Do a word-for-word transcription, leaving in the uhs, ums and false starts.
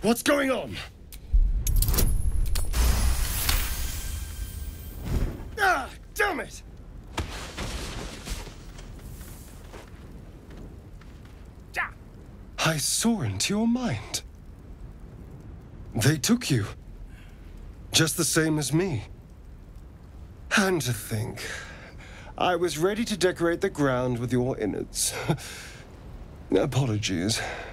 What's going on? Ah, damn it! I saw into your mind. They took you. Just the same as me. And to think, I was ready to decorate the ground with your innards. Apologies.